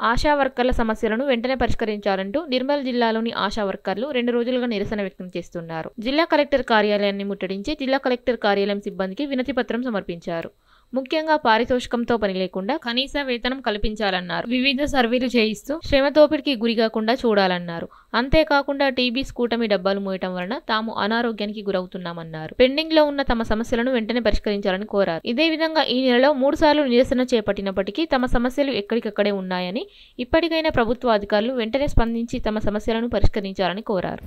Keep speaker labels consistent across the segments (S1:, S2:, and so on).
S1: ఆశా వర్కర్ల సమస్యలను వెంటనే పరిష్కరించాలంటూ నిర్మల్ జిల్లాలోని ఆశా వర్కర్లు 2 రోజులుగా నిరసన వ్యక్తం చేస్తున్నారు. జిల్లా కలెక్టర్ కార్యాలయాన్ని ముట్టడించి జిల్లా కలెక్టర్ కార్యాలయం సిబ్బందికి వినతి పత్రం సమర్పించారు. ముఖ్యంగా పారితోషికంతో పని లేకుండా కనీస వేతనం కల్పించాలన్నారు. వివిధ సర్వేలు చేయిస్తూ శ్రమ దోపిడికి గురికాకుండా చూడాలన్నారు. అంతేకాకుండా టీబీస్ కూటమి డబ్బాలు మోయటం వలన తాము అనారోగ్యానికి గురవుతున్నామన్నారు. పెండింగ్ లో ఉన్న తమ సమస్యలను వెంటనే పరిష్కరించాలని కోరారు. ఇదే విధంగా ఈ నెలలో 3 సార్లు నిరసన చేపట్టినప్పటికీ తమ సమస్యలు ఎక్కడికక్కడే ఉన్నాయని, ఇప్పటికైనా ప్రభుత్వ అధికారులు వెంటనే స్పందించి తమ సమస్యలను పరిష్కరించాలని కోరారు.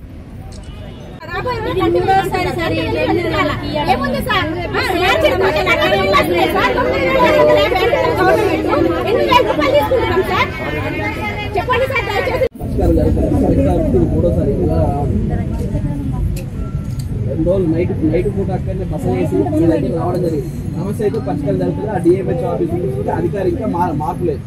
S2: నైట్ పూట అక్కడనే బస చేసి మీ దగ్గర రావడం జరిగింది. సమస్య అయితే పరిష్కారం జరుగుతుంది. ఆ డిఎంహెచ్ ఆఫీస్ నుంచి అధికారి ఇంకా మార్పు లేదు.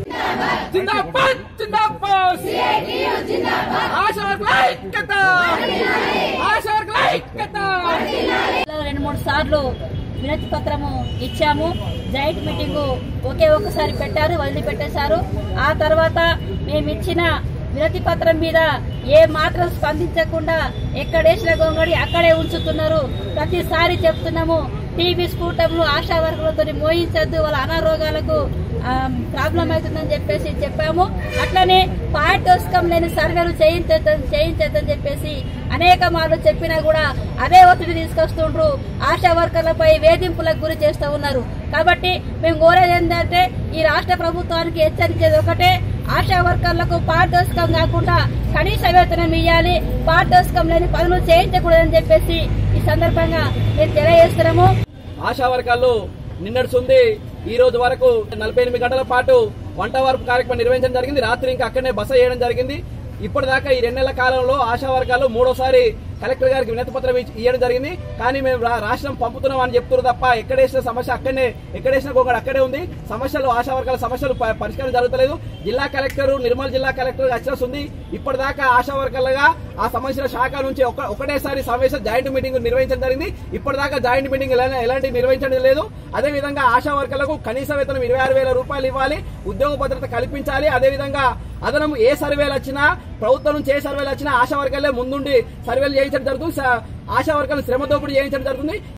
S3: 2-3 సార్లు వినతి పత్రము ఇచ్చాము. జాయింట్ మీటింగ్ ఒక్కసారి పెట్టారు, వదిలిపెట్టేశారు. ఆ తర్వాత మేము ఇచ్చిన వినతి పత్రం మీద ఏ మాత్రం స్పందించకుండా ఎక్కడేసిన గొంగడి అక్కడే ఉంచుతున్నారు. ప్రతిసారి చెప్తున్నాము, టీబీ కూటములు ఆశా వర్కులతో మోయించద్దు, వాళ్ళ అనారోగ్యాలకు ప్రాబ్లం అవుతుందని చెప్పేసి చెప్పాము. అట్లనే పారితోషికం లేని సర్వేలు చేయించద్దని చెప్పేసి అనేక మార్లు చెప్పినా కూడా అదే ఒత్తిడి తీసుకొస్తుండ్రు. ఆశా వర్కర్లపై వేధింపులకు గురి చేస్తూ ఉన్నారు. కాబట్టి మేము కోరేది ఏంటంటే ఈ రాష్ట్ర ప్రభుత్వానికి హెచ్చరించేది ఒకటే, ఆశా వర్కర్లకు పారితోషికం కాకుండా కనీస వేతనం ఇవ్వాలి, పారితోషికం లేని పనులు చేయించకూడదని చెప్పేసి ఈ సందర్భంగా మేము తెలియజేస్తున్నాము.
S2: ఆశా వర్కర్లు నిన్నటి ఈ రోజు వరకు 48 గంటల పాటు వంట వార్పు కార్యక్రమం నిర్వహించడం జరిగింది. రాత్రి ఇంకా అక్కడనే బస చేయడం జరిగింది. ఇప్పటిదాకా ఈ 2 నెలల కాలంలో ఆశా వర్గాలు 3వసారి కలెక్టర్ గారికి వినతి పత్రం ఇవ్వడం జరిగింది. కానీ మేము రాష్ట్రం పంపుతున్నాం అని చెప్తున్నారు తప్ప ఎక్కడేసిన సమస్య అక్కడనే, ఎక్కడేసిన గొంగడు అక్కడే ఉంది. సమస్యలు ఆశా వర్గాల సమస్యలు పరిష్కారం జరుగుతలేదు. జిల్లా కలెక్టర్, నిర్మల్ జిల్లా కలెక్టర్ అచ్చస్ ఉంది. ఇప్పటిదాకా ఆశా వర్గాలుగా ఆ సంబంధించిన శాఖ నుంచి ఒకటేసారి సమావేశం జాయింట్ మీటింగ్ నిర్వహించడం జరిగింది. ఇప్పటిదాకా జాయింట్ మీటింగ్ ఎలాంటి నిర్వహించడం లేదు. అదేవిధంగా ఆశా వర్గాలకు కనీస వేతనం 26,000 రూపాయలు ఇవ్వాలి, ఉద్యోగ భద్రత కల్పించాలి. అదేవిధంగా అదనం ఏ సర్వేలు వచ్చినా, ప్రభుత్వం నుంచి ఏ సర్వేలు వచ్చినా ఆశా వర్గాలే ముందుండి సర్వేలు చేయించడం జరుగుతుంది. ఆశా వర్గాలను శ్రమ దోపిడీ చేయించడం జరుగుతుంది.